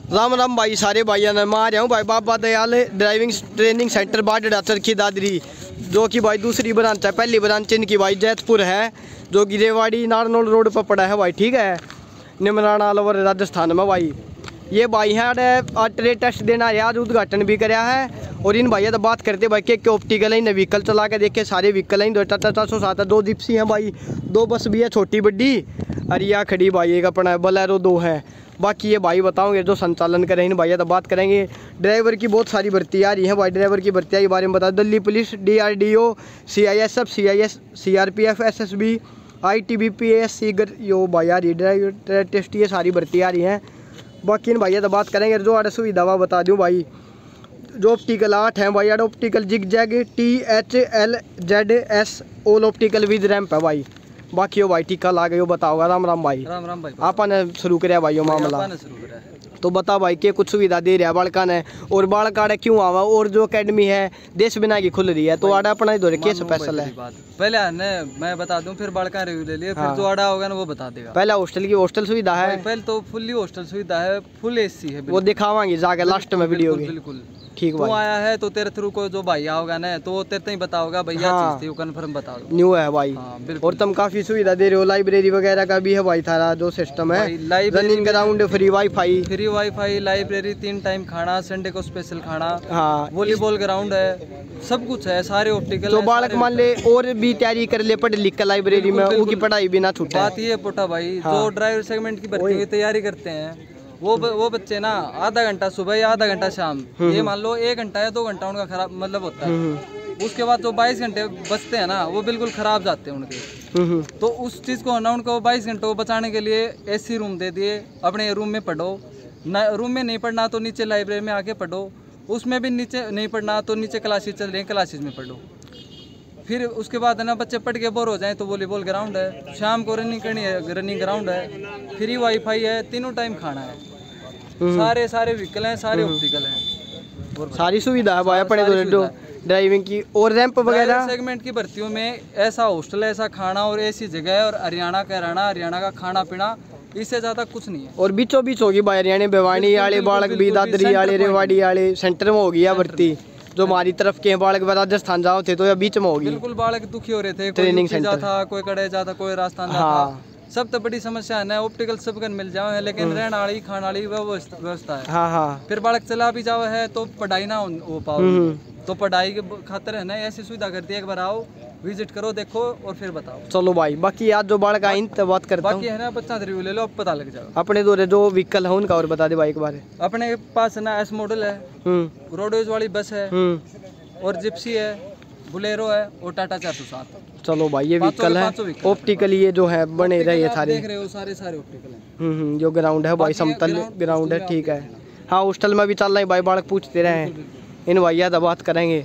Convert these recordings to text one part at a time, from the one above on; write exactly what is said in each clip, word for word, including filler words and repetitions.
राम राम भाई सारे भाइयों ने मैं आ रहा हूँ भाई Baba Dayal driving training centre Bada Charkhi Dadri, जो कि भाई दूसरी ब्रांच है। पहली ब्रांच इनकी भाई जैतपुर है, जो कि रेवाड़ी नारनौल रोड पर पड़ा है भाई, ठीक है, निमराना अलवर राजस्थान में भाई। ये भाई हैं आज ट्रेड टेस्ट देना है, आज उद्घाटन भी कराया है। और इन भैया तो बात करते भाई के, के ऑप्टिकल है, व्हीकल चला के देखे, सारे व्हीकल हैं, दो टाटा चार सौ सात है, दो जिप्सी हैं भाई, दो बस भी है छोटी बड्डी, और यह खड़ी भाई एक अपना बोलेरो दो है। बाकी ये भाई बताओगे जो संचालन करें इन भैया तो बात करेंगे। ड्राइवर की बहुत सारी भर्ती आ रही है भाई, ड्राइवर की भर्तियाँ के बारे में बता। Delhi police, D R D O, C I S F, C I S, C R P F, S S B, I T B P S C, यो भाई आ रही ड्राइवर टेस्ट, ये सारी भर्ती आ रही हैं। बाकी इन भैया तो बात करेंगे। जो आड़ सुविधा वा बता दूँ भाई, जो ऑप्टिकल आठ हैं भाई, आड़ optical zig zag T H L Z S all optical with ramp है भाई। बाकी हो भाई टीका ला गए बताओगा। राम राम भाई। राम राम भाई। आपने शुरू कराया भाई मामला, तो बता भाई के कुछ सुविधा दे रहा है बालका ने, और बालका क्यों आवा, और जो अकेडमी है देश बिना की खुल रही है, तो आड़ा अपना इधर के स्पेशल है। पहले आने मैं बता दूं, फिर बालका रिव्यू ले लिए, फिर हाँ। जो आड़ा होगा ना वो बता देगा। पहले हॉस्टल की हॉस्टल सुविधा है, पहले तो फुल्ली हॉस्टल सुविधा है, फुल एसी है, वो दिखावांगे जाके लास्ट में वीडियो। बिल्कुल ठीक भाई। तू आया है तो तेरे थ्रू को जो भैया होगा ना, तो वो तेरे ही बताओगा भैया हाँ। चीज थी वो कंफर्म बता दो। न्यू है भाई। हाँ, और तुम काफी सुविधा दे रहे हो, लाइब्रेरी वगैरह का भी है भाई, थारा जो सिस्टम है, running ground, free wifi, free wifi, library, तीन टाइम खाना, संडे को स्पेशल खाना, हाँ, वॉलीबॉल ग्राउंड है, सब कुछ है, सारे ऑप्टिकल। तो बालक मान ले और भी तैयारी कर ले, पढ़ लिख कर लाइब्रेरी में, उनकी पढ़ाई भी ना छूटे। बात ये पोटा भाई, जो ड्राइवर सेगमेंट की भर्ती की तैयारी करते हैं, वो ब, वो बच्चे ना आधा घंटा सुबह या आधा घंटा शाम, ये मान लो एक घंटा या दो घंटा उनका खराब मतलब होता है। उसके बाद जो बाईस घंटे बचते हैं ना, वो बिल्कुल खराब जाते हैं उनके। तो उस चीज़ को ना उनको बाईस घंटों को बचाने के लिए एसी रूम दे दिए, अपने रूम में पढ़ो, न रूम में नहीं पढ़ना तो नीचे लाइब्रेरी में आके पढ़ो, उसमें भी नीचे नहीं पढ़ना तो नीचे क्लासेज चल रही हैं, क्लासेज में पढ़ो। फिर उसके बाद है ना बच्चे पढ़ के बोर हो जाएं तो वॉलीबॉल ग्राउंड है, शाम को रनिंग करनी है, रनिंग ग्राउंड है, फ्री वाईफाई है, तीनों टाइम खाना है, सारे सारे व्हीकल हैं, सारे ऑप्टिकल हैं, सारी सुविधा है भाई अपने तो ड्राइविंग की। और रैंप वगैरह सेगमेंट की भर्तियों में ऐसा हॉस्टल, ऐसा खाना और ऐसी जगह है, और हरियाणा का रहना, हरियाणा का खाना पीना, इससे ज्यादा कुछ नहीं है। और बीचों बीच होगी भाई, हरियाणा भिवानी वाले बालक भी, दादरी वाले, रेवाड़ी वाले सेंटर में होगी या भर्ती। जो हमारी तरफ के बालक राजस्थान जाओ थे तो या बीच में होगी। बिल्कुल बालक दुखी हो रहे थे, ट्रेनिंग सेंटर था, कोई कड़े जाता, कोई राजस्थान जाता, सब तो बड़ी समस्या है ना। ऑप्टिकल सब कन मिल जाओ है, लेकिन रहने वाली खाने वाली व्यवस्था है। हाँ हाँ। फिर बालक चला भी जाओ है तो पढ़ाई ना हो पाओ, तो पढ़ाई के खातिर है ना ऐसी सुविधा करती है, एक बार आओ विजिट करो, देखो और फिर बताओ। चलो भाई, बाकी आज जो बालक आई तो बात करता हूं। बाकी है ना बच्चा रिव्यू ले लो, अब पता लग जाएगा। अपने दो जो व्हीकल है उनका और बता दे भाई एक बार। अपने पास है ना एस मॉडल है, रोडवेज वाली बस है, और जिप्सी है, बुलेरो है, और टाटा चार सौ सात। चलो भाई ये व्हीकल है ऑप्टिकल, ये जो है बने रहे सारे, देख रहे हो सारे सारे ऑप्टिकल हैं। हम्म जो ग्राउंड है भाई समतल ग्राउंड है, ठीक है। हाँ हॉस्टल में भी चल रहा है भाई, बालक पूछते रहे हैं इन भैया तो बात करेंगे।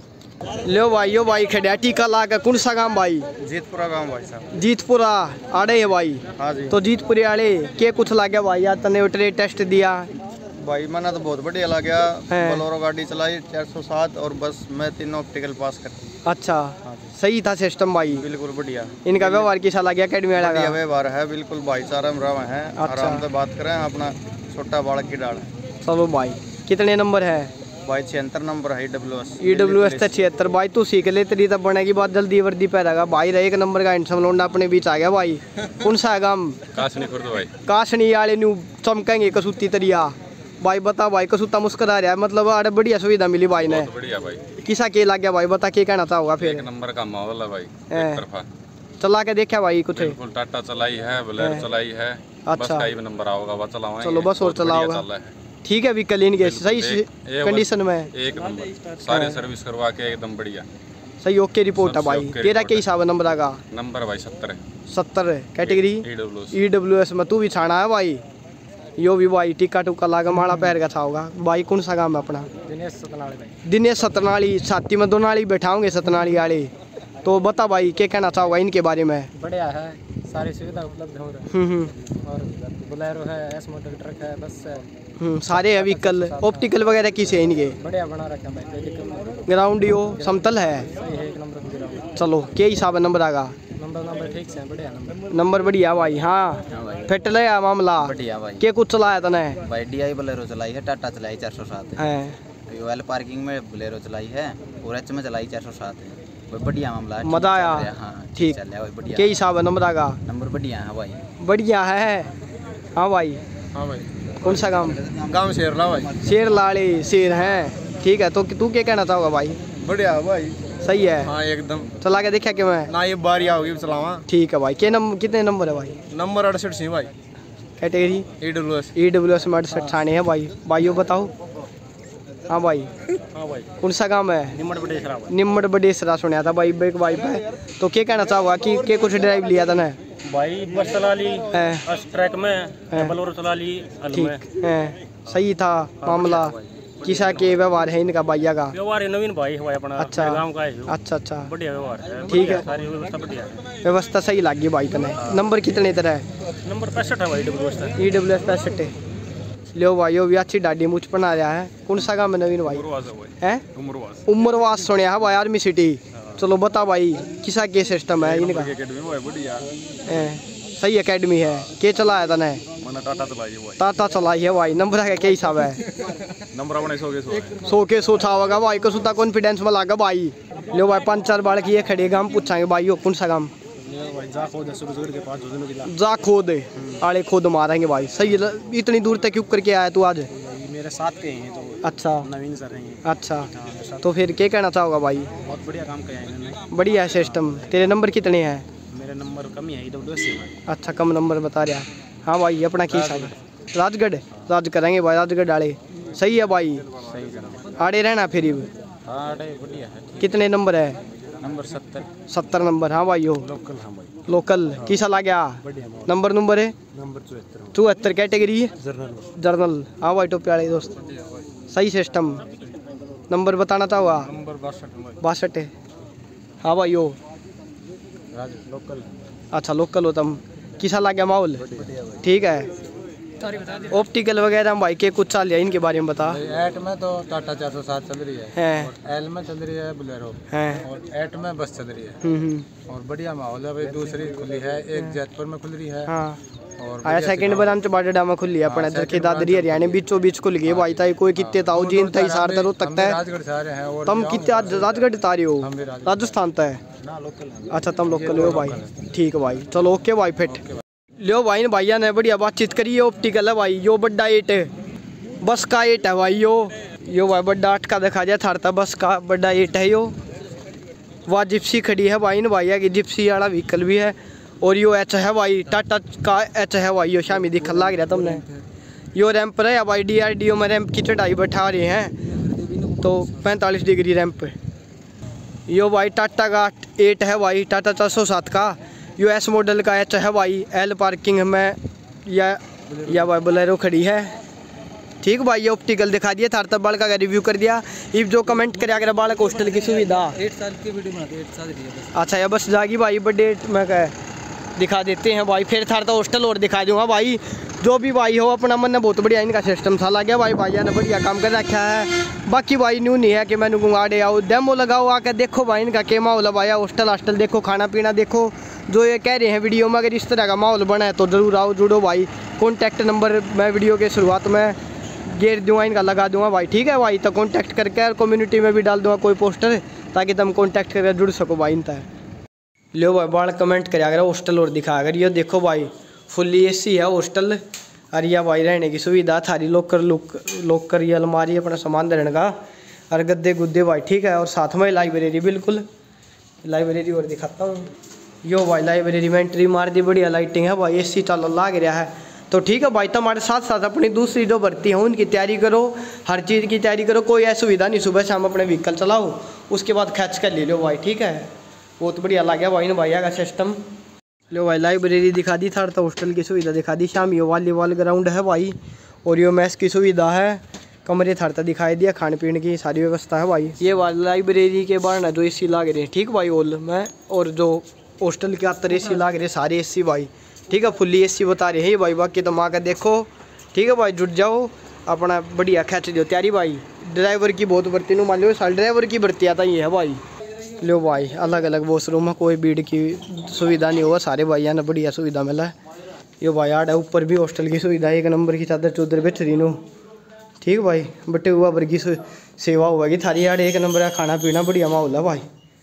लो भाई यो भाई खड़ा टीका ला के, कौन सा गाँव भाई? जीतपुरा गाँव भाई साहब। जीतपुरा आड़े है भाई। हाँ जी। तो जीतपुरी आड़े के कुछ ला गया भाई, यार तने ट्रेड टेस्ट दिया भाई, मैंने तो बहुत बढ़िया लग गया, बोलेरो गाड़ी चलाई चार सौ सात, और बस मैं तीनों ऑप्टिकल पास कर। अच्छा सही था सिस्टम भाई, बिल्कुल बढ़िया। इनका व्यवहार कैसा लगा अकेडमी वाला का? व्यवहार है बिल्कुल भाईचारा में रहा है। आराम से बात करें, अपना छोटा बालक की डाल है। चलो भाई कितने नंबर है भाई? छिहत्तर नंबर है, E W S. E W S तो छिहत्तर भाई, तू सीख ले, तेरी तब बनेगी बात जल्दी वर्दी पैदा भाई। रहे एक नंबर का हैंडसम लौंडा अपने बीच आ गया भाई। कौन सा है गाँव? कासनी खुर्द भाई। कासनी वाले न्यू चमकेंगे कसूती तरिया भाई। बता भाई कसूता मुस्कुरा रहा है, मतलब अरे बढ़िया सुविधा मिली भाई ने। बढ़िया भाई। किसा के लग गया भाई, बता के कहना चाहोगा फिर? एक नंबर का माहौल है भाई, एक तरफा चला के देखा भाई कुछ? बिल्कुल टाटा चलाई है, बोलेरो चलाई है। अच्छा बस नंबर आओगा वो चलाओगे। चलो बस और चलाओगा, ठीक है। व्हीकल इनके सही कंडीशन में, एक नंबर सारे सर्विस करवा के एकदम बढ़िया सही ओके रिपोर्ट है भाई। तेरा क्या हिसाब है नंबर का? नंबर भाई सत्तर है। सत्तर कैटेगरी ई डब्ल्यू एस में तू भी छाना है भाई। यो भी भाई टिक्का टुक्का लागा माड़ा पैर का छाओगा भाई। कौन सा काम है अपना? दिनेश सतनाली भाई। दिनेश सतनाली, साथी में दो नाली बैठाओगे सतनाली वाले, तो बता भाई क्या कहना चाहोगा इनके बारे में? बढ़िया है, सारी सुविधा उपलब्ध हो रही है, और बोलेरो है, एस मॉडल ट्रक है, बस है, हम्म सारे है व्हीकल। ऑप्टिकल वगैरह किसे इनके? बढ़िया बना रखा है भाई। ग्राउंड यो समतल है, सही है, एक नंबर। चलो क्या हिसाब है नंबर आगा? नंबर नंबर ठीक से बढ़िया नंबर नंबर बढ़िया भाई। हाँ फिट ले आ मामला बढ़िया भाई। के कुछ चलाया तने भाई डी आई बोलेरो चलाई है, टाटा चलाई चार सौ सात है, एल पार्किंग में बोलेरो चलाई है और एच में चलाई चार सौ सात है। भाई बढ़िया मामला है, मजा आया। हाँ ठीक चल रहा है भाई बढ़िया। क्या हिसाब है नंबर का? नंबर बढ़िया है भाई। बढ़िया है। हाँ भाई। हाँ भाई। कौन सा गाँव? गाँव शेरला भाई। शेर लाड़ी शेर है। ठीक है तो तू क्या कहना चाहोगा भाई? बढ़िया भाई। सही है। हाँ एकदम। चला के देखा क्यों है ना ये बारी आओगी चलावा। ठीक है भाई। के नंबर कितने नंबर है भाई? नंबर अड़सठ सी भाई। Category E W S. E W S में अड़सठ छाने है भाई। भाइयों बताओ। हाँ भाई। हाँ भाई। कौन सा काम है? निम्मड़ बडेसरा। निम्मड़ बडेसरा सुना था भाई एक भाई पे। तो क्या कहना चाहोगा कि के कुछ ड्राइव लिया था ना भाई? बस चला ली है ट्रैक में, बोलेरो चला ली। ठीक है सही था मामला। किसा के व्यवहार है इनका भैया का? व्यवहार नवीन भाई है अपना। अच्छा गांव का है। अच्छा अच्छा बढ़िया व्यवहार है। ठीक है सारी व्यवस्था बढ़िया है। व्यवस्था सही लगी भाई तने। नंबर कितने तरह है? नंबर पैंसठ है भाई W S. E W S पैंसठ है। लो भाई वो भी अच्छी डाडी मुझ बना रहा है। कौन सा काम है नवीन भाई? है उम्रवास सुनिया है भाई आर्मी सिटी। चलो बता भाई किसा के सिस्टम है इनका? सही एकेडमी है। के चलाया था ने? टाटा चलाई है भाई। टाटा चलाई है भाई। नंबर का क्या हिसाब है? नंबर अपने सौ के सौ सौ के सौ छावेगा भाई को सुता कॉन्फिडेंस में लागा भाई। लो भाई पाँच चार बार की ये खड़े हम पूछाएंगे भाई हो कौन सा काम? जा खोद आड़े खोद मारेंगे भाई। सही इतनी दूर तक क्यों करके आया तू आज? मेरे साथ के हैं तो। अच्छा नवीन सर हैं। अच्छा तो फिर क्या कहना चाहोगा भाई? बहुत बढ़िया काम किया है इन्होंने। बढ़िया है सिस्टम। तेरे नंबर कितने हैं? मेरे नंबर कम ही है डब्ल्यू एस। अच्छा कम नंबर बता रहा। हाँ भाई अपना की हिसाब है? राजगढ़ राज करेंगे भाई। राजगढ़ आड़े सही है भाई। सही आड़े रहना फिर बढ़िया है। कितने नंबर है? नंबर सत्तर। सत्तर नंबर। हाँ भाई हो लोकल। हाँ भाई लोकल किसा ला गया? नंबर नंबर है नंबर चौहत्तर। चौहत्तर कैटेगरी है जर्नल। जर्नल। हाँ भाई टोपी वाले दोस्त सही सिस्टम। नंबर बताना चाहोगा? नंबर बासठ। बासठ है। हाँ भाई हो लोकल। अच्छा लोकल हो तुम। किसा ला गया माहौल? ठीक है। ऑप्टिकल वगैरह भाई के कुछ चाल है इनके बारे में बता। एट में तो टाटा चार सौ सात चल रही है, है एल में चल रही है बोलेरो है और एट में बस चल रही है। हम्म हम्म और बढ़िया माहौल है भाई। दूसरी खुली है एक जैतपुर में खुल रही है। हाँ और आया सेकंड ब्रांच बाडेडा में खुली है अपने इधर की दादरी हरियाणा बीचों बीच खुल गई भाई। ताई कोई कितने ताऊ जीन ताई सार तरो तक है। राजगढ़ से आ रहे हैं और तुम कितने आज राजगढ़ तारे हो? राजस्थान तक है। ना लोकल। अच्छा तुम लोकल हो भाई। ठीक है भाई चलो ओके भाई फिट लो भाई ने भैया ने बढ़िया बातचीत करी है। ऑप्टिकल है भाई यो बड्डा एट बस का एट है भाई। यो यो भाई बड्डा आठ का दिखा दिया थारता बस का बड्डा एट है। यो वह जिप्सी खड़ी है भाई ने भैया की जिप्सी वाला व्हीकल भी है। और यो एच है भाई टाटा का एच है भाई। यो शामी दिखा लग रहा तुमने। यो रैंप है भाई डी आर डी ओ में रैंप की चढ़ाई बैठा रहे हैं तो पैंतालीस डिग्री रैंप। यो भाई टाटा का एट है भाई टाटा चार सौ सात का। यू एस मॉडल का एच है भाई। एल पार्किंग में या या भाई बोलेरो खड़ी है। ठीक भाई ये ऑप्टिकल दिखा दिया थार तब बालका का रिव्यू कर दिया। इफ जो कमेंट करे अगर बालक हॉस्टल की सुविधा एट साल की वीडियो बनाते एट साल की। अच्छा या बस जागी भाई बर्थडे में कह दिखा देते हैं भाई। फिर थार तो हॉस्टल और दिखा दूंगा भाई। जो भी भाई हो अपना मन ने बहुत बढ़िया इनका सिस्टम सा लग गया भाई। भाई ने बढ़िया काम कर रखा है। बाकी भाई न्यू नहीं है कि मैंने गुंगाड़े आओ डेमो लगाओ आके देखो भाई इनका क्या माहौल है भाई। हॉस्टल हॉस्टल देखो खाना पीना देखो जो ये कह रहे हैं वीडियो में। अगर इस तरह का माहौल बना है तो ज़रूर आओ जुड़ो भाई। कॉन्टैक्ट नंबर मैं वीडियो के शुरुआत में गेर दूंगा इनका लगा दूंगा भाई। ठीक है भाई तो कॉन्टैक्ट करके कम्युनिटी में भी डाल दूंगा कोई पोस्टर ताकि तुम कॉन्टैक्ट करके जुड़ सको भाई इनता लो भाई। बाढ़ कमेंट करे अगर हॉस्टल और दिखा अगर ये देखो भाई फुल्ली एसी है हॉस्टल। और यह भाई रहने की सुविधा थारी लोकर लुक लोकर ये अलमारी अपना सामान धरने का और गद्दे गुद्दे भाई। ठीक है और साथ में लाइब्रेरी बिल्कुल लाइब्रेरी और दिखाता हूँ। यो भाई लाइब्रेरी में एंट्री मार दी बढ़िया लाइटिंग है भाई। एसी चाल लाग रहा है तो ठीक है भाई। तुम्हारे साथ साथ अपनी दूसरी जो भर्ती है उनकी तैयारी करो। हर चीज़ की तैयारी करो। कोई ऐसी सुविधा नहीं सुबह शाम अपने व्हीकल चलाओ उसके बाद खींच कर ले लो भाई। ठीक है बहुत बढ़िया लग गया भाई ने भैया का सिस्टम। लो भाई लाइब्रेरी दिखा दी था तो हॉस्टल की सुविधा दिखा दी। शाम यो वॉलीबॉल ग्राउंड है भाई। और यो मैस की सुविधा है। कमरे थारता दिखाई दिया खाने पीने की सारी व्यवस्था है भाई। ये वाली लाइब्रेरी के बाहर ना जो एसी लाग रहे हैं ठीक भाई हॉल में। और जो हॉस्टल के अंदर एसी लाग रहे सारे एसी भाई। ठीक है फुल्ली एसी बता रहे हैं भाई। बाकी तो माँ का देखो ठीक है भाई जुट जाओ अपना बढ़िया खींच दो तैयारी भाई। ड्राइवर की बहुत भर्ती नु मान लो साल ड्राइवर की भर्ती आता ही है भाई। लो भाई अलग अलग वॉशरूम है, कोई भीड़ की सुविधा नहीं होगा, सारे भाइयों ने बढ़िया सुविधा मिला। यो भाई आड़ है, ऊपर भी हॉस्टल की सुविधा है, एक नंबर की चादर चौधर बेहतरीन हो। ठीक भाई, बटे हुआ वर्गी सेवा होगी थारी आड़, एक नंबर का खाना पीना बढ़िया माहौल है भाई।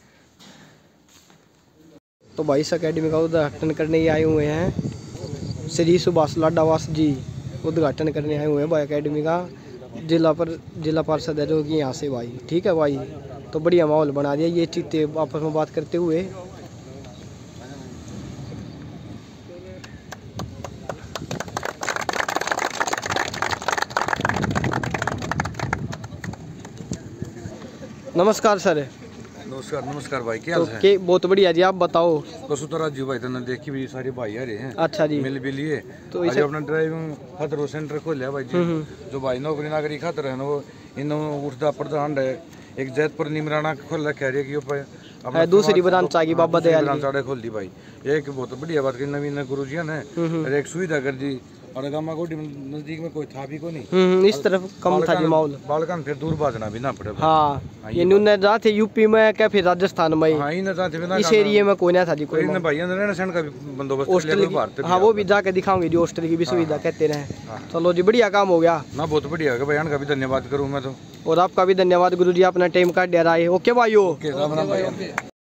तो भाई इस अकेडमी का उद्घाटन करने ही आए हुए हैं श्री सुभाष लाडावास जी, उद्घाटन करने आए हुए हैं भाई अकेडमी का। जिला पर जिला पार्षद है जो कि यहाँ से भाई। ठीक है भाई, तो बढ़िया माहौल बना दिया। ये चीते आपस में बात करते हुए नमस्कार सर। नमस्कार नमस्कार भाई, क्या तो हाल है? के बहुत बढ़िया जी, आप बताओ। कसुतरा जी भाई तने देखी भी सारे भाई आ रहे हैं। अच्छा जी, मिल भी लिए तो तो इसे अपना ड्राइविंग खातर सेंटर खोलिया भाई जी। जो भाई नौकरी नागरी खातर है ना, वो इन उठता प्रधान है एक जैतपुर निमराना खोल रखा है कि है दूसरी ब्रांच आ गई बाबा दयाल की खोल दी भाई। एक बहुत बढ़िया बात की नवीन गुरु जी ने और एक सुविधा कर दी, और गामा गोडी नजदीक में कोई था भी को नहीं, इस तरफ कम था जी माहौल। बालकान फिर दूर भाजना भी ना पड़े। हाँ, ये नुने जाते यूपी में क्या फिर राजस्थान में, हाँ इन जाते बिना इस एरिया में कोई ना था जी कोई। इन भाइयों ने रहने सहन का भी बंदोबस्त हॉस्टल की, हाँ वो भी जाके दिखाऊंगे जी, हॉस्टल की भी सुविधा कहते रहे। चलो जी बढ़िया काम हो गया ना, बहुत बढ़िया है भाई, का भी धन्यवाद करूँ मैं तो। और आपका भी धन्यवाद गुरु जी, अपना टाइम काट दे रहा है। ओके भाई।